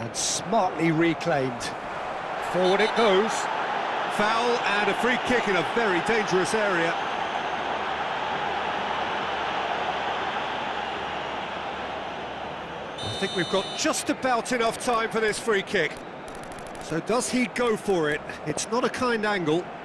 And smartly reclaimed. Forward it goes. Foul and a free kick in a very dangerous area. I think we've got just about enough time for this free kick. So does he go for it? It's not a kind angle.